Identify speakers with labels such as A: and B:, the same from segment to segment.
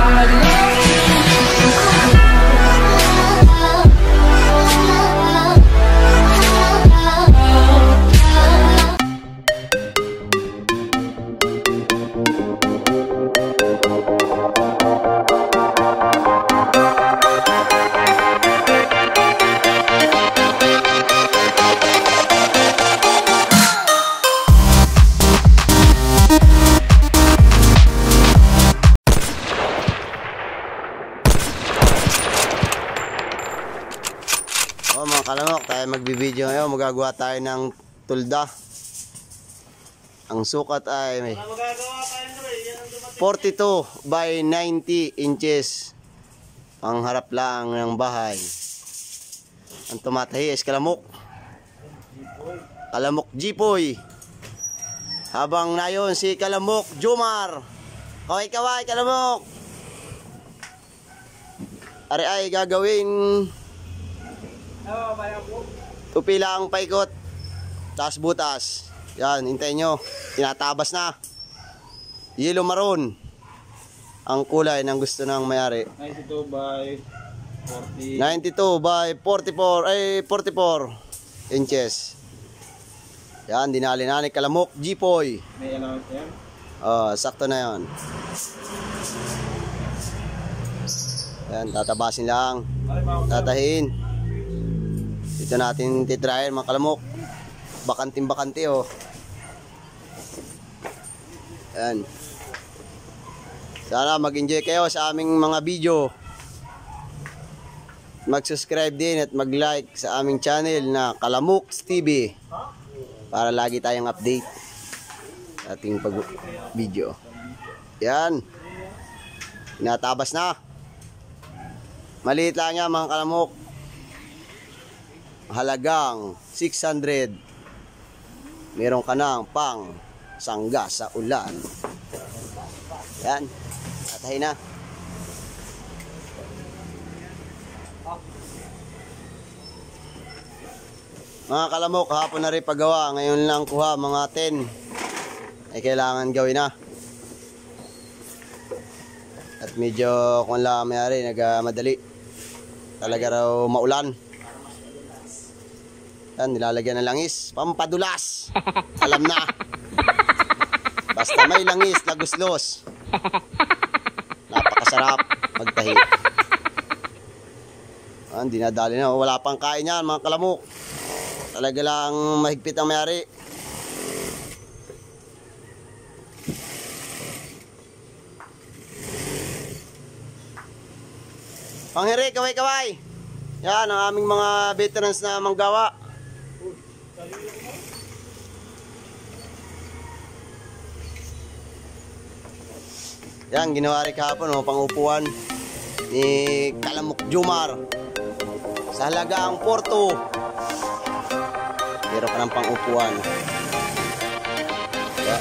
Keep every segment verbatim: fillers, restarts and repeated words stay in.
A: Oh, mga kalamok, tayo magbibideo ngayon. Magagawa tayo ng tulda. Ang sukat ay forty-two by ninety inches. Pangharap lang ng bahay. Ang tumatahi is kalamok. Kalamok Jipoy. Habang nayon si Kalamok Jomar. Kaway-kaway kalamok. Ari ay gagawin tupi lang paikot, taas butas. Yan, hintayin nyo. Tinatabas na. Yellow maroon ang kulay ng gusto ng mayari.
B: ninety-two by forty.
A: ninety-two by forty-four, ay forty-four inches. Yan, dinali na ni Kalamok Jipoy.
B: May allowance yan?
A: Oh, sakto na yan. Yan, tatabasin lang. Tatahin. Dito natin titrayan mga kalamok. Bakanting bakante oh. Yan. Sana mag-enjoy kayo sa aming mga video. Mag-subscribe din at mag-like sa aming channel na Kalamoks T V para lagi tayong update sa ating pag-video. Yan. Natabas na. Maliit lang yan mga kalamok. Halagang six hundred. Meron ka ng pang sangga sa ulan. Yan. Tatahin na. Mga kalamok, kahapon na rin paggawa. Ngayon lang kuha, mga ten. Ay kailangan gawin na. At medyo kung lang mayari, nagmadali. Talaga raw maulan. Yan, nilalagyan ng langis. Pampadulas. Alam na. Basta may langis, laguslos. Napakasarap magtahi. Yan, dinadali na. Wala pang kain yan, mga kalamok. Talaga lang mahigpit ang mayari. Panghiri, kaway-kaway. Yan, ang aming mga veterans na manggawa. Yan, ginawa rin kahapon, oh, pangupuan ni Kalamok Jomar. Sa halagang porto. Meron ka ng pangupuan. Yan.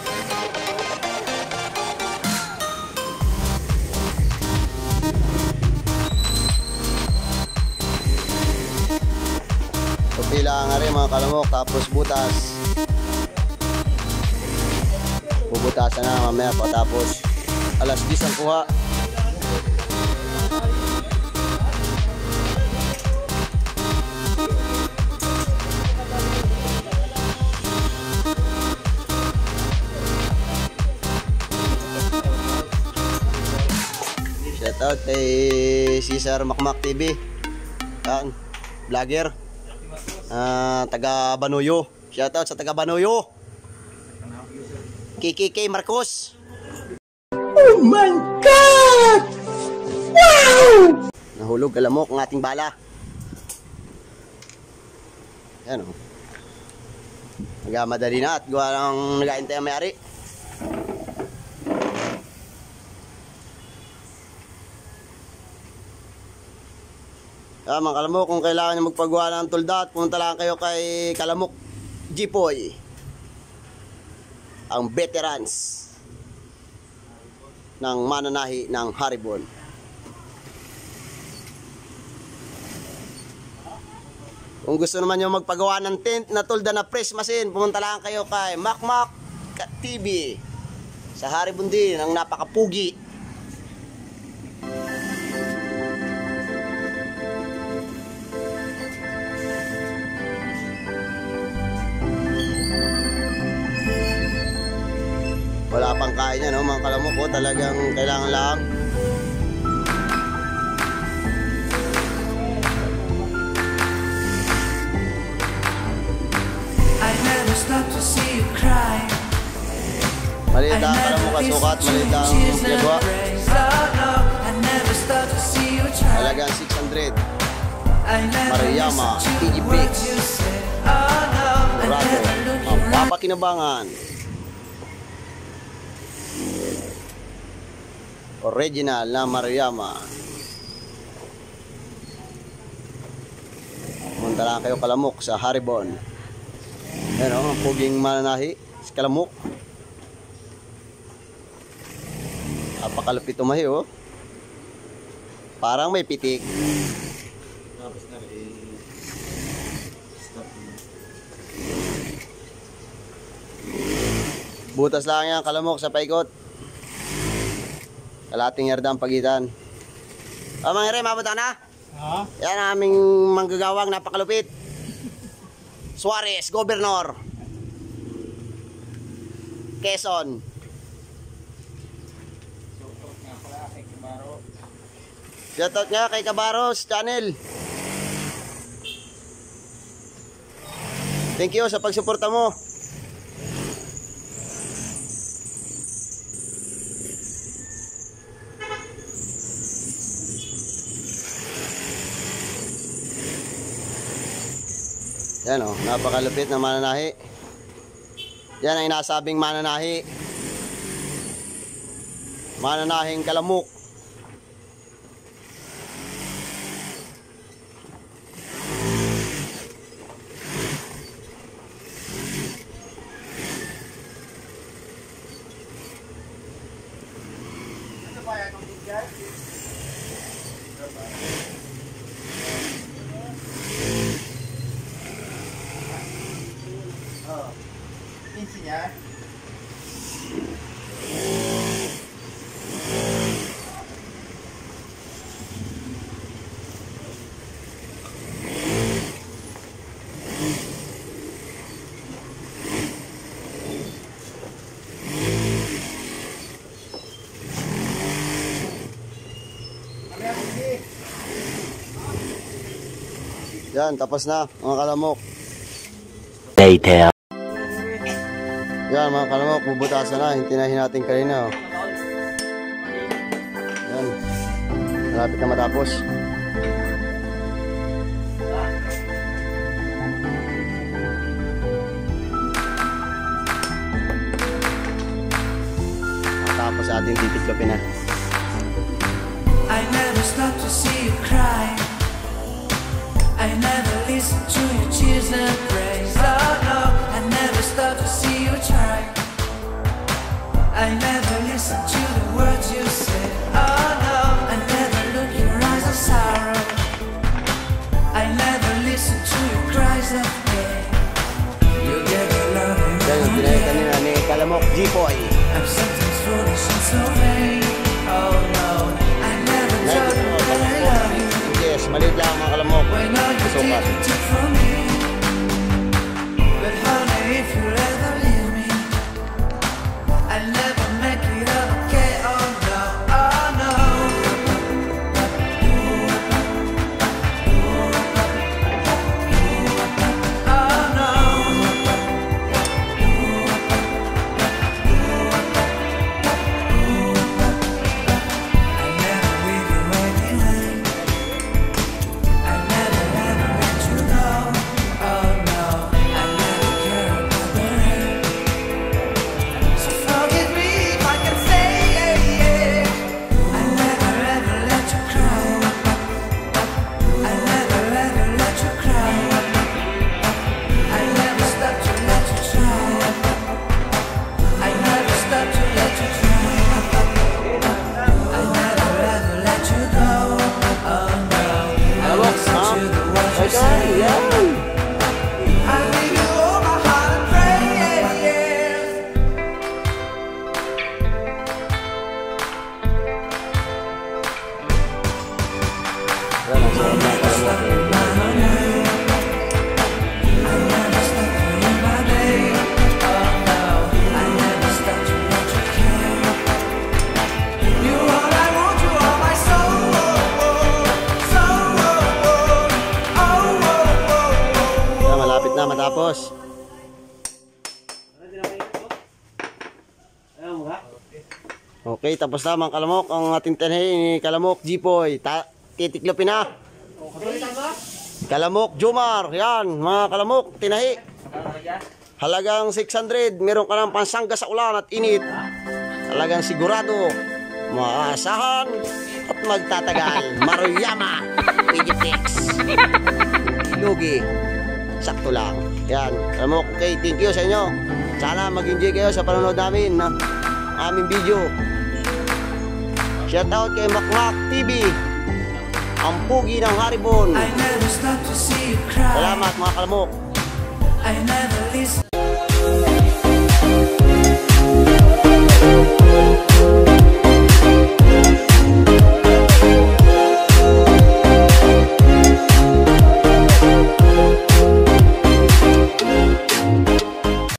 A: Pila nga rin mga kalamok, tapos butas. Bubutasan na mamaya pagkatapos alas diyes ang kuha. Shout out kay Cesar Makmak T V. Yan, vlogger. Uh, taga Banoyo. Shout out sa taga Banoyo. K K K Marcos. Oh my God! Wow! Nahulog kalamok ang ating bala. Yan o. Nagamadali na at gawa lang nag-aintay ang may-ari. Ah, mga kalamok, kung kailangan nyo magpagawa ng tulda at punta lang kayo kay Kalamok Jipoy, ang veterans ng mananahi ng Haribon. Kung gusto naman nyo magpagawa ng tent na tulda na press machine, pumunta lang kayo kay Makmak T V sa Haribon din, ang napakapugi. bahay niya, no, mga kalamok po. Talagang kailangan lang
C: I never stop to see you cry.
A: maliit lang ang kalamok kasukat, maliit lang ang piyagwa.
C: I never stop to see you try.
A: Talagang six hundred.
C: I never
A: Mariyama,
C: listen to
A: P G
C: the
A: Pix.
C: words you say. Oh no, I
A: Murado,
C: never look
A: ang
C: you right.
A: papakinabangan. Original na Mariyama. Pumunta lang kayo kalamok sa Haribon. Ayan o, ang puging mananahi si kalamok. Napakalupit tumahi o. Parang may pitik.
B: Tapos na rin. Stop na.
A: Butas lang yan kalamok sa paikot. Kalating yarda ang pagitan. O mga ere, mabuta na?
B: Ha?
A: Yan ang aming manggagawang napakalupit. Suarez, Gobernador. Quezon. Shoutout nga kay Cabaros Channel. Thank you sa pagsuporta mo. Yan o, napakalupit na mananahi. Yan ang inasabing mananahi. Mananahing kalamok.
B: Insinya.
A: Yan, tapos na mga kalamok.
D: Later.
A: Yan mga kalamok, bubutasan na. Hintinahin natin kanina. Oh. Yan. Malapit na matapos. Matapos sa ating titiklopin na.
C: I never stop to see you cry. I never listen to your tears and praise. Oh no, I never stop to see you try. I never listen to the words you say. Oh no, I never look your eyes of sorrow. I never listen to your cries of pain. You get the love and
A: Yan yung tinahin kanina ni Kalamok G-Boy.
C: I'm sometimes foolish and so vain. Oh no, I never told you that I love you.
A: Yes, maliit lang mga kalamok.
C: When all you did
A: Sukat.
C: you took from me. But honey, if you ever leave me, I'll never make it okay. Oh no, oh no. Oh no. I'll never leave you way behind. I'll never ever let you go. Oh no, I'll never care about the rain. So forgive me if I can say yeah. I'll never ever let you cry. I'll never ever let you cry. I'll never stop to let you try. I'll never stop to let you try. I'll never ever let you go. Oh no, I'll listen to the words you say. I'll give you all my heart and pray, yeah, yeah.
A: Yan ang sukat ng kalamok.
C: I'll never stop for you, my babe. Oh no, I'll never stop to let you care.
A: Tapos, okay, tapos na mga kalamok. Ang ating tinahi ni Kalamok Jipoy. Ta titiklopin na. Kalamok Jumar. Yan, mga kalamok, tinahi. Halagang six hundred. Meron ka ng pansangga sa ulan at init. Halagang sigurado. Maasahan at magtatagal. Maruyama. Pidipix. Lugi. Sakto lang. Yan, kalamok. Okay, thank you sa inyo. Sana mag-enjoy kayo sa panonood namin na aming video. Shout out kay Makmak T V, ang pugi ng Haribon.
C: I never stop to see you cry.
A: Salamat mga kalamok.
C: I never listen.